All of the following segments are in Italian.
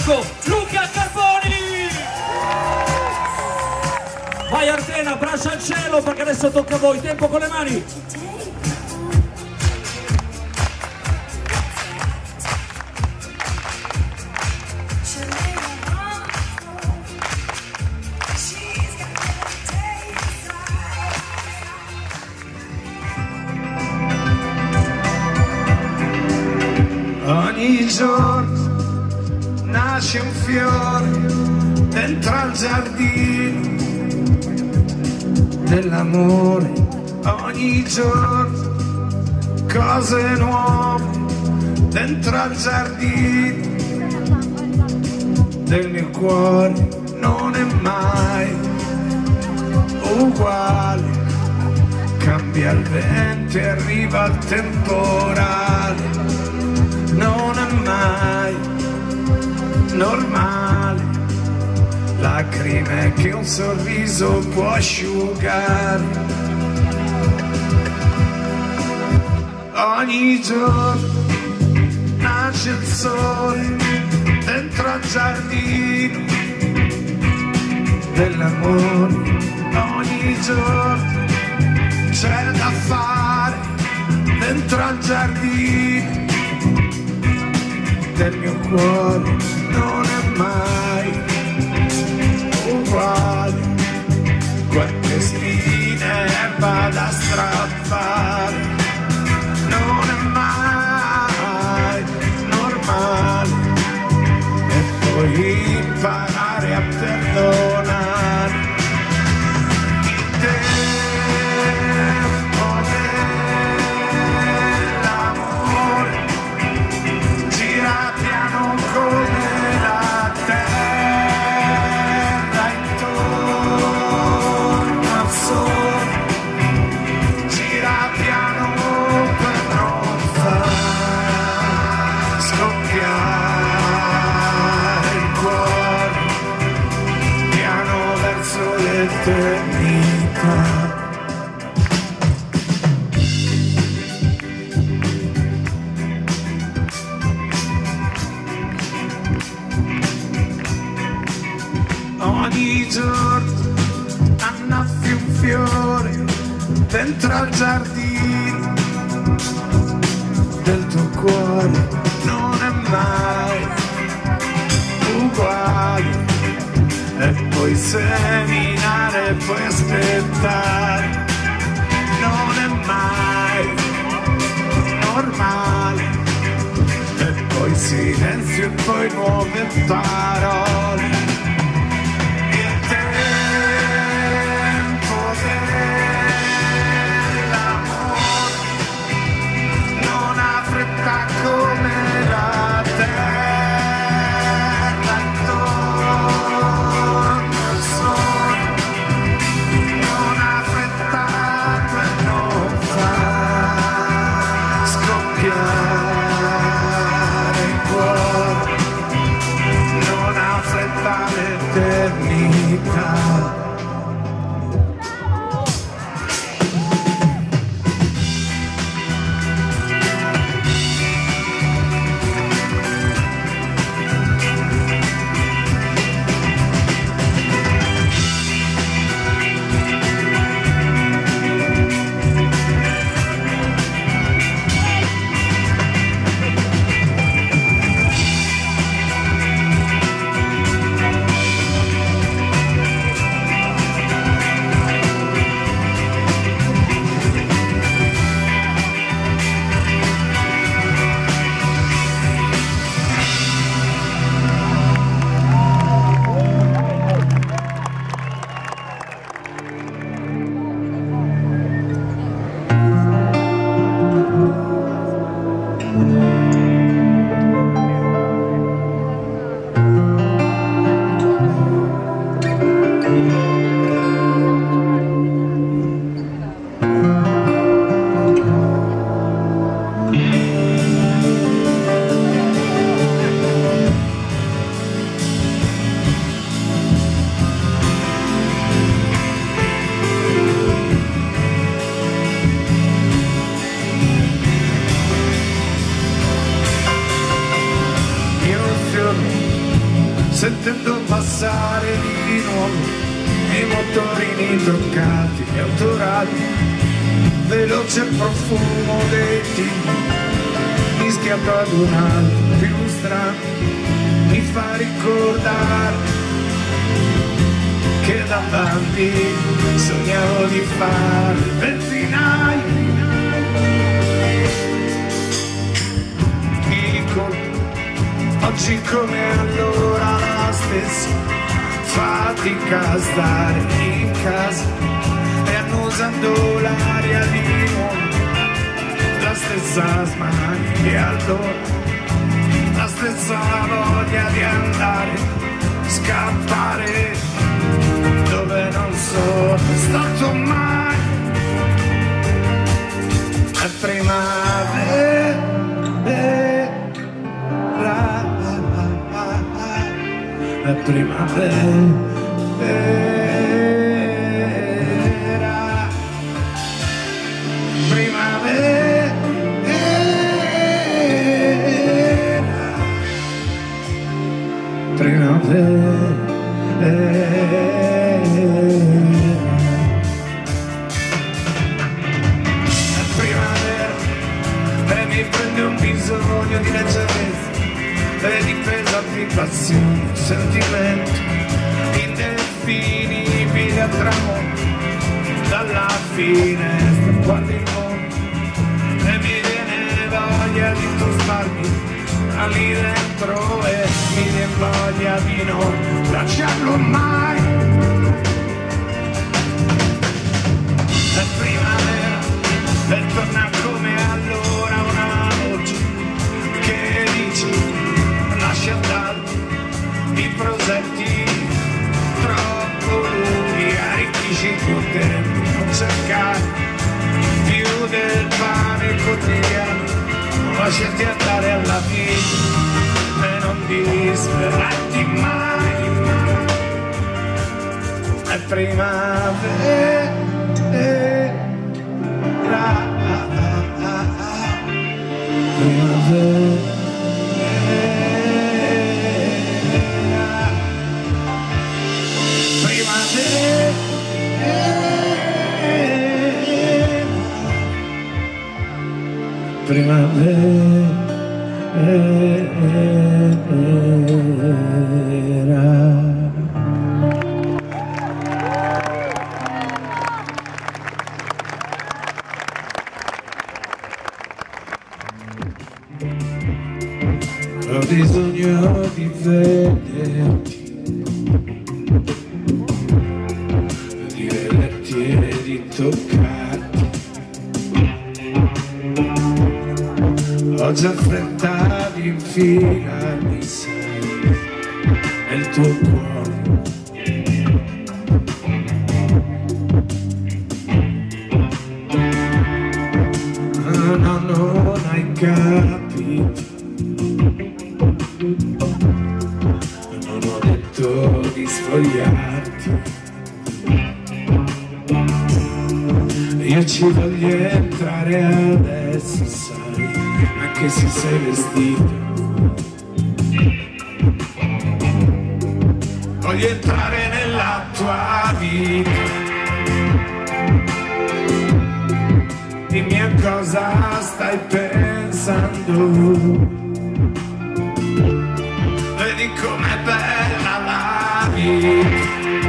Marco, Luca Carboni. Vai Ardena, braccia al cielo perché adesso tocca a voi, tempo con le mani. Ogni giorno nasce un fiore dentro al giardino dell'amore. Ogni giorno cose nuove dentro al giardino del mio cuore. Non è mai uguale, cambia il vento e arriva il temporale. Non è mai normale, lacrime che un sorriso può asciugare. Ogni giorno nasce il sole dentro al giardino dell'amore. Ogni giorno c'è da fare dentro al giardino del mio cuore. Non è mai uguale, quante spine erba da strappare. Non è mai normale, e poi imparare a perdonare. Il tempo dell'amore gira piano come la terra intorno al sole, gira piano per non far scoppiare il cuore, piano verso l'eternità. Ogni giorno annaffi un fiore dentro al giardino del tuo cuore. Non è mai uguale, e puoi seminare, puoi aspettare. Non è mai normale, e poi silenzio e poi nuove parole. Come la terra intorno al sole, non ha fretta per non far scoppiare il cuore, non ha motorini toccati e autoradi, veloce il profumo dei tigri mischiato ad un altro più strano, mi fa ricordare che da bambino sognavo di fare il benzinaio. Oggi come allora la stessa fatica a stare in casa e annusando l'aria di nuovo, la stessa smania e allora la stessa voglia di andare, scappare dove non sono stato mai. È primavera, è primavera, primavera, primavera. È primavera e mi prende un bisogno di leggerezza e di pesanti passioni, sentimento indefinibile a tramonto, dalla finestra guardo il mondo e mi viene voglia di tuffarmi lì dentro e mi viene voglia di non lasciarlo mai. È primavera e torna come allora una voce che dice lascia andare i prosetti troppo lunghi, arricchisci il tuo tempo, non cercare più del pane quotidiano, lasciati andare alla vita e non disperarti mai. È primavera, primavera. Primavera. Ho bisogno di vederti, di vederti e di toccarti. Ho già fretta di infilarmi, sai, nel tuo cuore. Ah, no, non hai capito. Non ho detto di svogliarti. Io ci voglio entrare adesso, sai, anche se sei vestito. Voglio entrare nella tua vita. Dimmi a cosa stai pensando. Vedi com'è bella la vita,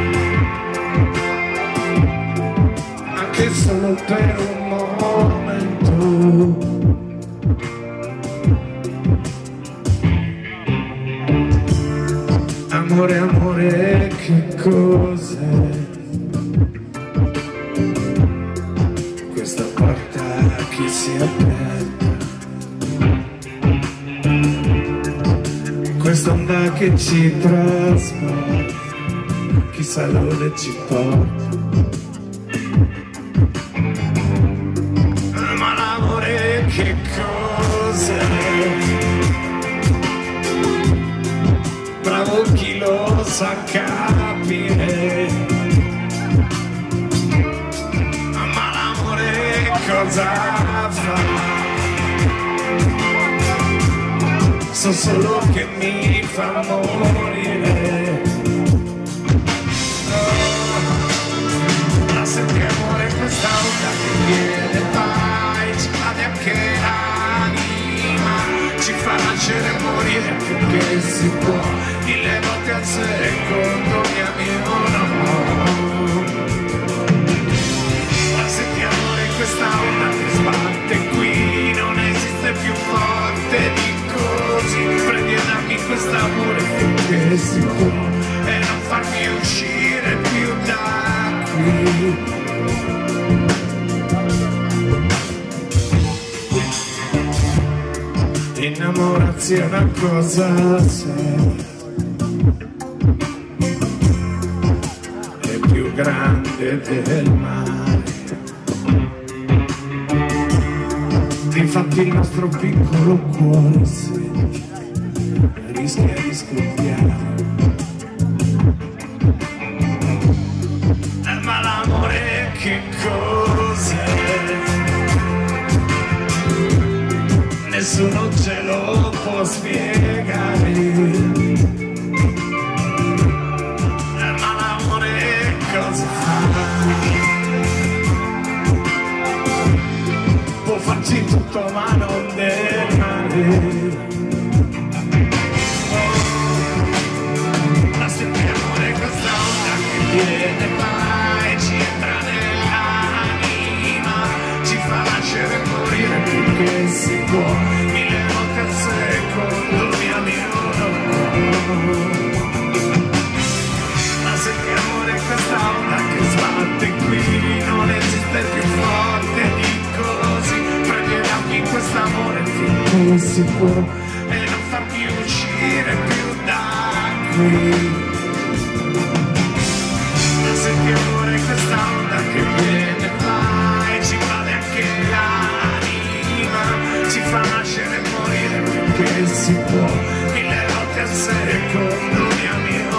anche solo per un momento. Amore, amore, che cos'è? Questa porta che si è aperta, quest'onda che ci trasporta, chissà dove ci porta. Ma l'amore che cos'è? Bravo chi lo sa capire. Ma l'amore cosa fa? So solo che mi fa morire. Innamorarsi è una cosa seria, è più grande del mare. Infatti il nostro piccolo cuore rischia di scoppiare. Ma l'amore che cos'è? Nessuno ce lo può spiegare. Ma l'amore cosa fa? Può farci tutto ma non del male. La sentiamo questa onda che viene qua e ci entra nell'anima, ci fa nascere e morire finché si può, 1000 volte al secondo, mio amico. La sentiamo questa onda che sbatte qui, non esiste più forte di così. In quest'amore finché si può e non farmi uscire più da qui. Ma sentiamo questa onda che viene qua e ci invade anche l'anima, ci fa nascere e morire finché si può, 1000 volte al secondo, mio amico.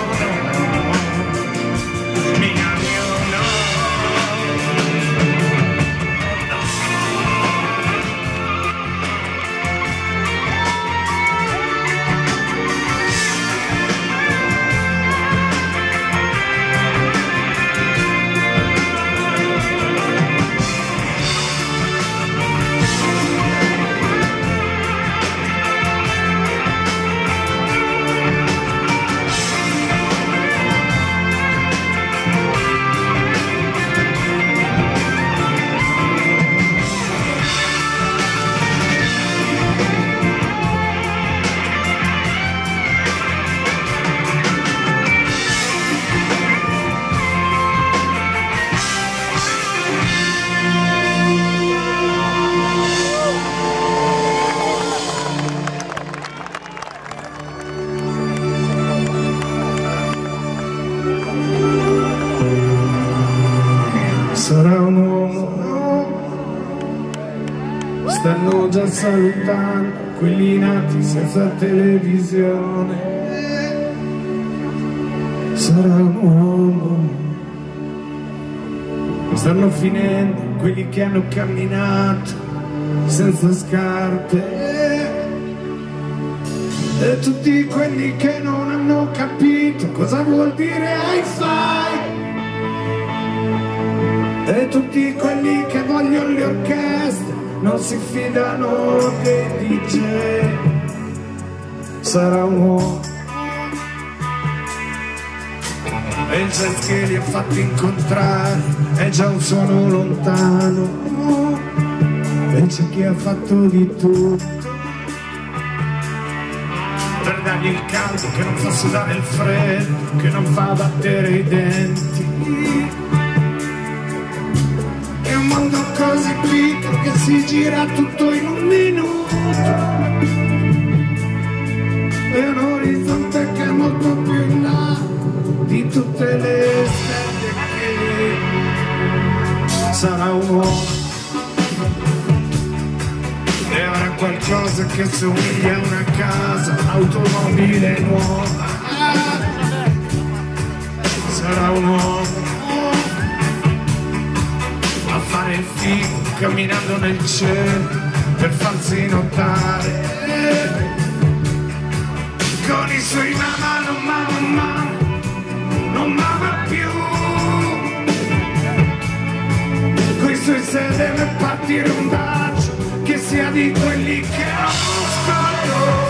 Sarà un uomo, stanno già salutando quelli nati senza televisione. Sarà un uomo, stanno finendo quelli che hanno camminato senza scarpe, e tutti quelli che non hanno capito cosa vuol dire hi-fi. E tutti quelli che vogliono le orchestre non si fidano dei DJ. Sarà un uomo, e il jazz che li ha fatti incontrare è già un suono lontano. E c'è chi ha fatto di tutto per dargli il caldo che non fa sudare il freddo, che non fa battere i denti. È un mondo così piccolo che si gira tutto in un minuto. È un orizzonte che è molto più in là di tutte le stelle che sarà un uomo. E avrà qualcosa che somiglia a una casa, un'automobile nuova. Sarà un uomo a fare il figo camminando nel cielo per farsi notare, con i suoi mamma non mama più, coi suoi sedere per partire un bacio che sia di quelli che ascolto.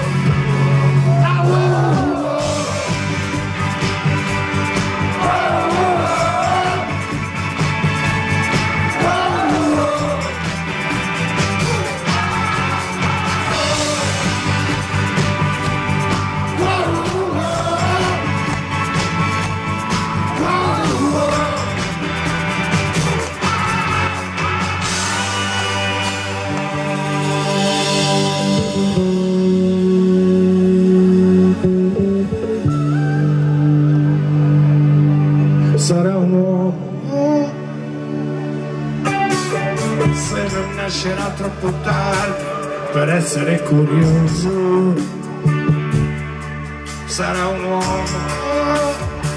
se non nascerà troppo tardi per essere curioso. Sarà un uomo,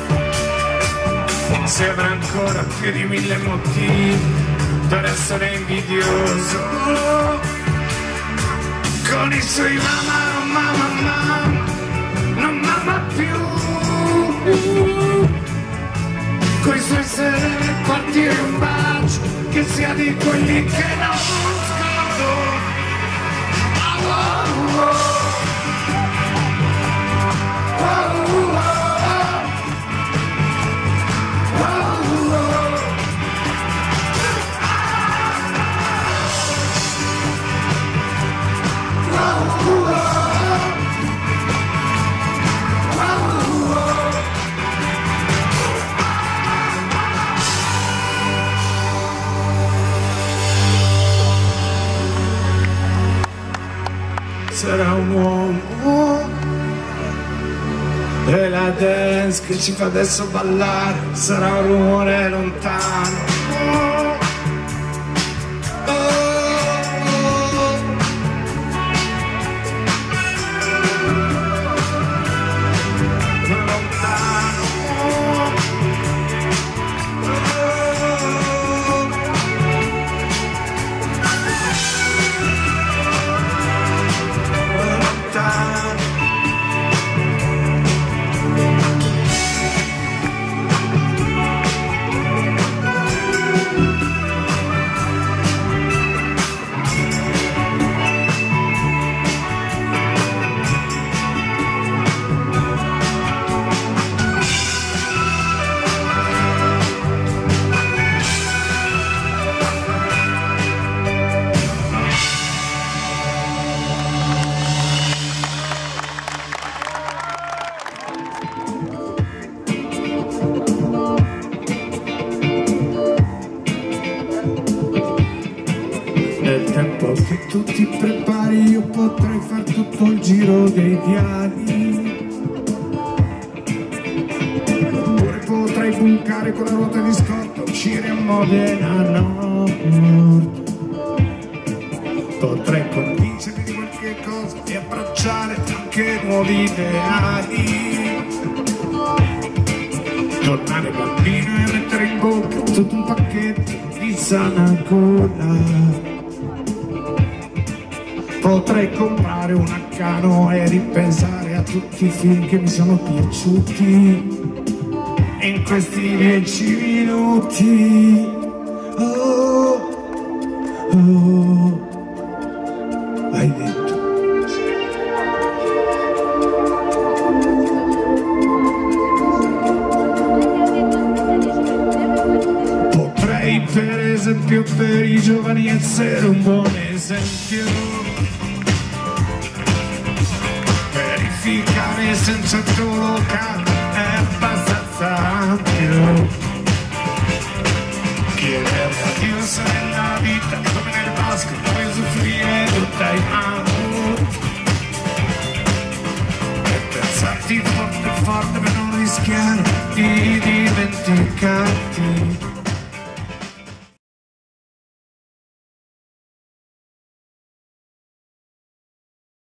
se avrà ancora più di 1000 motivi per essere invidioso. Con i suoi mamma, non mamma più, coi suoi sereni partire un bacio che sia di quelli che non scordo. Oh, oh, oh. Sarà un uomo e la dance che ci fa adesso ballare sarà un rumore lontano. Nel tempo che tu ti prepari io potrei far tutto il giro dei viali, oppure potrei bucare con la ruota di scorta, uscire a Modena Nord. Potrei convincermi di qualche cosa e abbracciare anche nuovi ideali, tornare bambino e mettere in bocca tutto un pacchetto di sana cola. Potrei comprare un Accano e ripensare a tutti i film che mi sono piaciuti in questi 10 minuti. Oh, oh, hai detto. Potrei per esempio per i giovani essere un buon esempio, verificare senza collocare è abbastanza ampio, chiedere a Dio se nella vita come nel basket puoi usufruire del time out e pensarti forte forte per non rischiare di dimenticarti.